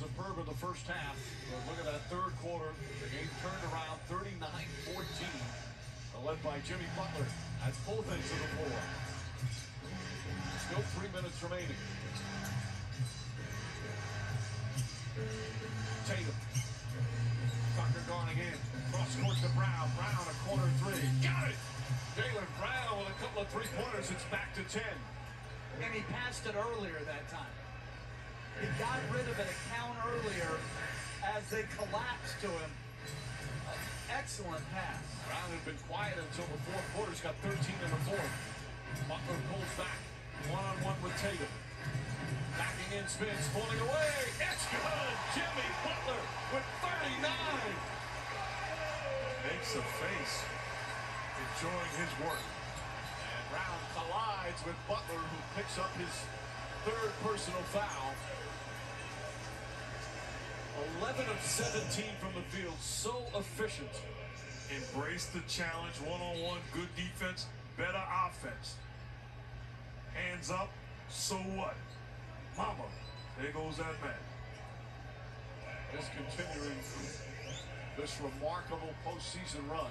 superb in the first half. But look at that third quarter. The game turned around 39-14. Led by Jimmy Butler at both ends of the floor. Still 3 minutes remaining. Tatum. Tucker gone again. Cross court to Brown. Brown a corner three. Got it! Jaylen Brown with a couple of three-pointers. It's back to 10. And he passed it earlier that time. He got rid of an account earlier as they collapsed to him. Excellent pass. Brown had been quiet until the fourth quarter. He's got 13 in the fourth. Butler pulls back. One-on-one with Tatum. Backing in, spins, pulling away. It's good! Jimmy Butler with 39. Makes a face, enjoying his work. And Brown collides with Butler, who picks up his third personal foul. 11 of 17 from the field, so efficient. Embrace the challenge, one-on-one, good defense, better offense. Hands up, so what? Mama, there goes that man. Just continuing this remarkable postseason run.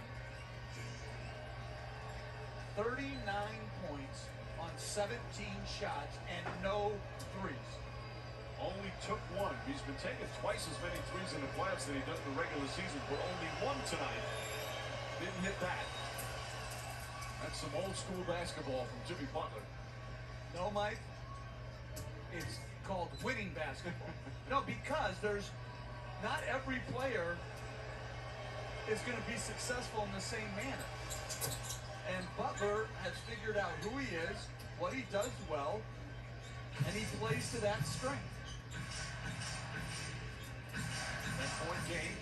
39 points on 17 shots and no threes. Only took one. He's been taking twice as many threes in the playoffs than he does in the regular season, but only one tonight. Didn't hit that. That's some old school basketball from Jimmy Butler. No, Mike. It's called winning basketball. No, because there's not every player is going to be successful in the same manner. And Butler has figured out who he is, what he does well, and he plays to that strength. 10-point game.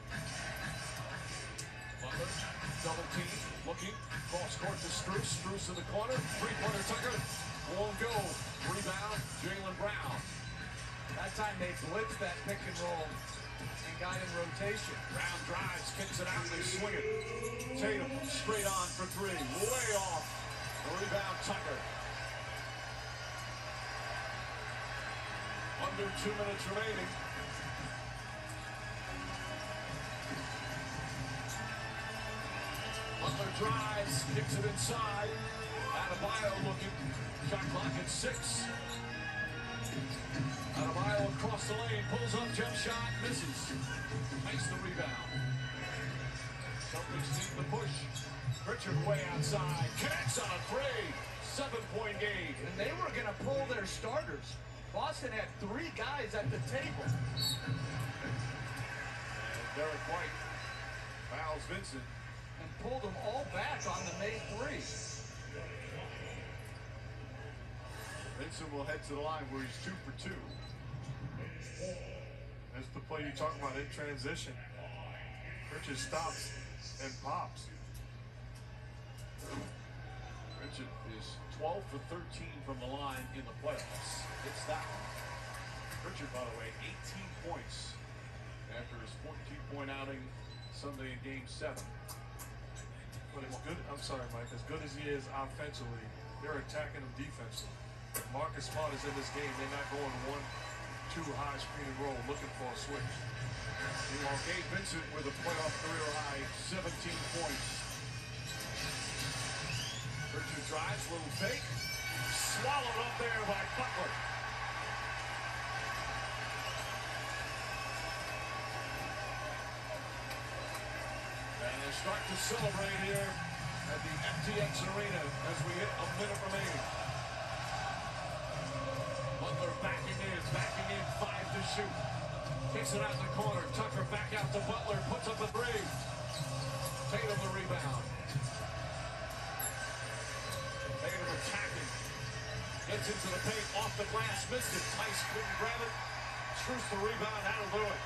Butler, double team, looking, cross court to Strus. Strus in the corner, three-pointer Tucker, won't go. Rebound, Jaylen Brown. That time they blitzed that pick and roll and got in rotation. Brown drives, kicks it out, and they swing it. Tatum straight on for three, way off. The rebound, Tucker. Under 2 minutes remaining. Butler drives, kicks it inside. Adebayo looking. Shot clock at 6. Adebayo across the lane, pulls up, jump shot, misses. Makes the rebound. Celtics need the push. Pritchard way outside, connects on a three. 7-point game. And they were going to pull their starters. Boston had 3 guys at the table. And Derek White fouls Vincent. And pulled them all back on the made 3. Vincent will head to the line where he's 2 for 2. That's the play you talk about in transition. Richard stops and pops. Richard is 12 for 13 from the line in the playoffs. It's that one. Richard, by the way, 18 points after his 14-point outing Sunday in Game 7. But as good, I'm sorry, Mike, as good as he is offensively, they're attacking him defensively. If Marcus Smart is in this game, they're not going 1-2 high screen and roll looking for a switch. Meanwhile, Gabe Vincent with a playoff career high 17 points. Richard drives, little fake. Swallowed up there by Butler. And they start to celebrate here at the FTX Arena as we hit a minute remaining. Butler backing in, 5 to shoot. Kicks it out in the corner. Tucker back out to Butler, puts up a 3. Tatum the rebound. Tatum attacking. Gets into the paint, off the glass, missed it. Tice couldn't grab it. Strus the rebound, that'll do it.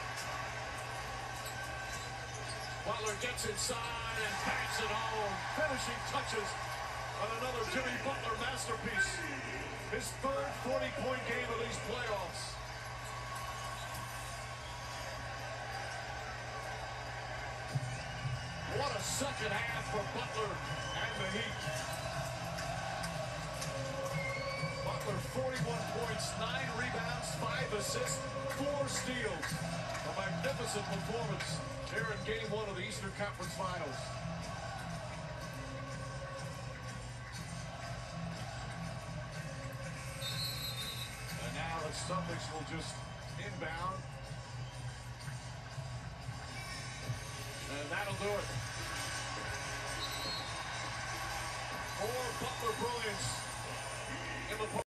Butler gets inside and bangs it home. Finishing touches on another Jimmy Butler masterpiece. His third 40-point game of these playoffs. What a second half for Butler and the Heat. Butler 41 points, 9 rebounds, 5 assists, 4 steals. A magnificent performance here in Game 1 of the Eastern Conference Finals. And now the Celtics will just inbound. And that'll do it. More Butler brilliance in the